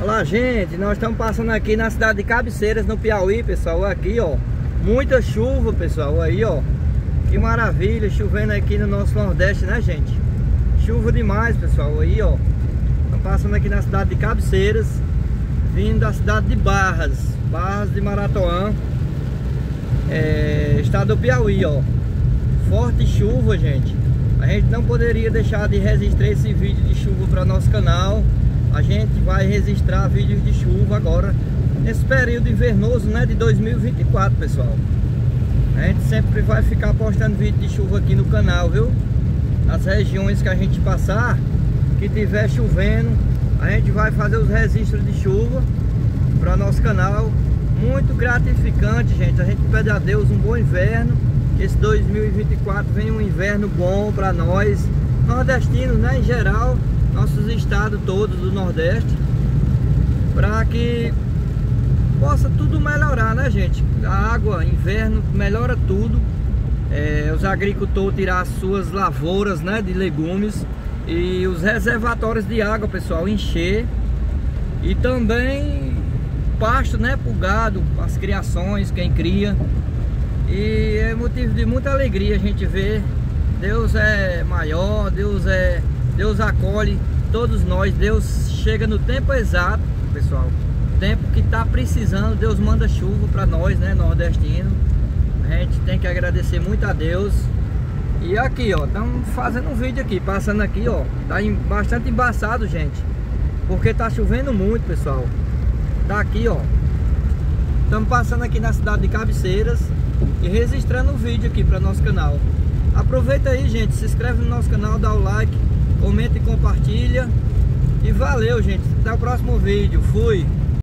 Olá, gente, nós estamos passando aqui na cidade de Cabeceiras, no Piauí, pessoal. Aqui, ó, muita chuva, pessoal. Aí, ó, que maravilha, chovendo aqui no nosso Nordeste, né, gente? Chuva demais, pessoal. Aí, ó, estamos passando aqui na cidade de Cabeceiras, vindo da cidade de Barras de Maratoã, estado do Piauí, ó. Forte chuva, gente. A gente não poderia deixar de registrar esse vídeo de chuva para nosso canal. A gente vai registrar vídeos de chuva agora, nesse período invernoso, né, de 2024, pessoal. A gente sempre vai ficar postando vídeo de chuva aqui no canal, viu? Nas regiões que a gente passar, que tiver chovendo, a gente vai fazer os registros de chuva para nosso canal. Muito gratificante, gente. A gente pede a Deus um bom inverno. Que esse 2024 venha um inverno bom para nós, nordestinos, né, em geral, nossos estados todos do Nordeste, para que possa tudo melhorar, né, gente? A água, inverno, melhora tudo. Os agricultores tirar as suas lavouras, né, de legumes, e os reservatórios de água, pessoal, encher. E também pasto, né, pro gado, as criações, quem cria. E é motivo de muita alegria a gente ver. Deus é maior, Deus acolhe todos nós. Deus chega no tempo exato, pessoal. O tempo que tá precisando, Deus manda chuva para nós, né, nordestino. A gente tem que agradecer muito a Deus. E aqui, ó, estamos fazendo um vídeo aqui, passando aqui, ó. Tá bastante embaçado, gente, porque tá chovendo muito, pessoal. Tá aqui, ó. Estamos passando aqui na cidade de Cabeceiras e registrando um vídeo aqui para nosso canal. Aproveita aí, gente, se inscreve no nosso canal, dá o like, comenta e compartilha. E valeu, gente, até o próximo vídeo. Fui!